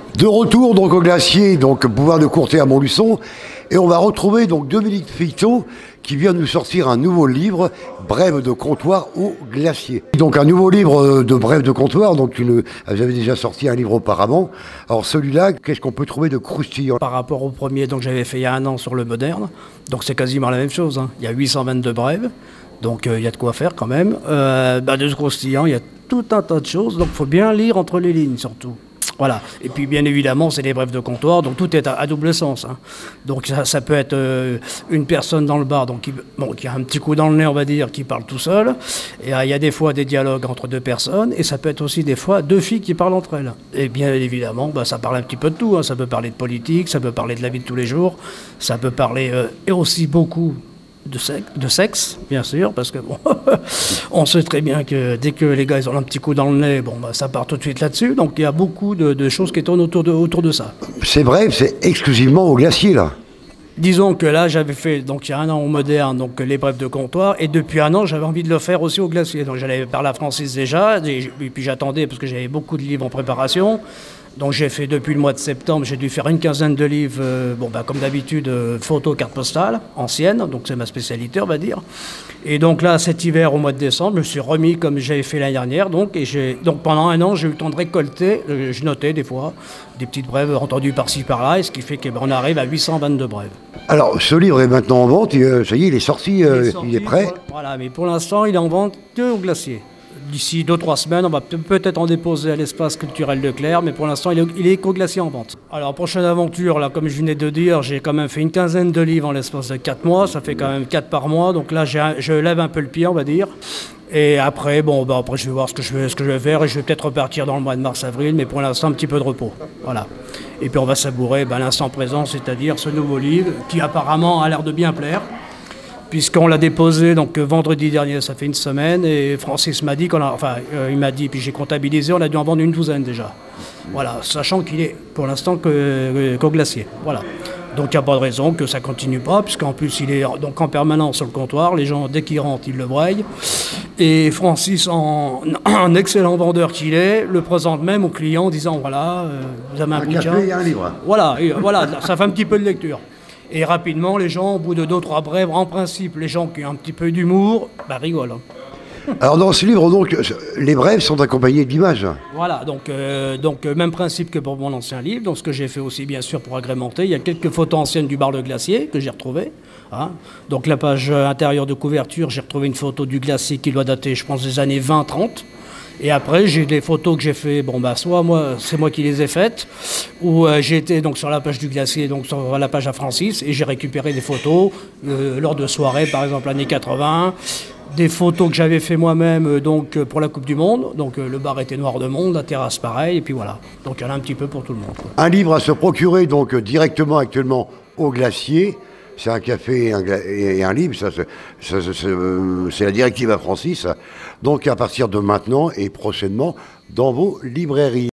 De retour donc au glacier, donc Bouvard de Courté à Montluçon, et on va retrouver donc Dominique Filletot qui vient nous sortir un nouveau livre, Brèves de comptoir au glacier. Donc un nouveau livre de brèves de comptoir, donc vous avez déjà sorti un livre auparavant. Alors celui-là, qu'est-ce qu'on peut trouver de croustillant? Par rapport au premier donc j'avais fait il y a un an sur le moderne, donc c'est quasiment la même chose, hein. Il y a 822 brèves, donc il y a de quoi faire quand même. De ce croustillant, il y a tout un tas de choses, donc il faut bien lire entre les lignes surtout. Voilà. Et puis bien évidemment, c'est des brèves de comptoir, donc tout est à double sens, hein. Donc ça peut être une personne dans le bar donc qui a un petit coup dans le nez, on va dire, qui parle tout seul. Et il y a des fois des dialogues entre deux personnes, et ça peut être aussi des fois deux filles qui parlent entre elles. Et bien évidemment, ça parle un petit peu de tout, hein. Ça peut parler de politique, ça peut parler de la vie de tous les jours, ça peut parler et aussi beaucoup de sexe, bien sûr, parce que bon, on sait très bien que dès que les gars ils ont un petit coup dans le nez, ça part tout de suite là-dessus. Donc il y a beaucoup de choses qui tournent autour de ça. C'est bref, c'est exclusivement au glacier là. Disons que là, j'avais fait, donc il y a un an au moderne, donc les brèves de comptoir, et depuis un an, j'avais envie de le faire aussi au glacier. Donc j'allais parler à Francis déjà, et puis j'attendais parce que j'avais beaucoup de livres en préparation. Donc j'ai fait depuis le mois de septembre, j'ai dû faire une quinzaine de livres, comme d'habitude, photos, cartes postales, anciennes, donc c'est ma spécialité, on va dire. Et donc là, cet hiver, au mois de décembre, je me suis remis comme j'avais fait l'année dernière, donc pendant un an, j'ai eu le temps de récolter, je notais des fois, des petites brèves entendues par-ci par-là, et ce qui fait qu'on arrive à 822 brèves. Alors ce livre est maintenant en vente, ça y est, il est sorti, il est prêt. Voilà, mais pour l'instant, il est en vente que au glacier. D'ici 2-3 semaines, on va peut-être en déposer à l'espace culturel de Clermps, mais pour l'instant, il est qu'au glacier en vente. Alors, prochaine aventure, là, comme je venais de dire, j'ai quand même fait une quinzaine de livres en l'espace de 4 mois, ça fait quand même 4 par mois, donc là, je lève un peu le pied, on va dire. Et après, après, je vais voir ce que je vais faire, et je vais peut-être repartir dans le mois de mars-avril, mais pour l'instant, un petit peu de repos. Voilà. Et puis, on va savourer l'instant présent, c'est-à-dire ce nouveau livre, qui apparemment a l'air de bien plaire, puisqu'on l'a déposé donc vendredi dernier, ça fait une semaine, et Francis m'a dit il m'a dit, puis j'ai comptabilisé, on a dû en vendre une douzaine déjà. Voilà, sachant qu'il est pour l'instant qu'au glacier. Voilà. Donc il n'y a pas de raison que ça ne continue pas, puisqu'en plus il est donc en permanence sur le comptoir, les gens dès qu'ils rentrent, ils le broient. Et Francis, en excellent vendeur qu'il est, le présente même aux clients en disant voilà, vous avez un bouquin. Café et un livre. Voilà, ça fait un petit peu de lecture. Et rapidement, les gens, au bout de 2-3 brèves, en principe, les gens qui ont un petit peu d'humour, rigolent. Alors dans ce livre, donc, les brèves sont accompagnées d'images. Voilà, donc même principe que pour mon ancien livre. Donc ce que j'ai fait aussi, bien sûr, pour agrémenter, il y a quelques photos anciennes du bar Le Glacier que j'ai retrouvées. Hein. Donc la page intérieure de couverture, j'ai retrouvé une photo du glacier qui doit dater, je pense, des années 20-30. Et après, j'ai des photos que j'ai fait, soit c'est moi qui les ai faites, ou j'ai été donc sur la page du glacier, donc sur la page à Francis, et j'ai récupéré des photos lors de soirées, par exemple années 80, des photos que j'avais fait moi-même pour la Coupe du Monde, donc le bar était noir de monde, la terrasse pareil, et puis voilà. Donc il y en a un petit peu pour tout le monde, quoi. Un livre à se procurer donc directement actuellement au glacier. C'est un café et un livre, c'est la directive à Francis. Donc à partir de maintenant et prochainement dans vos librairies.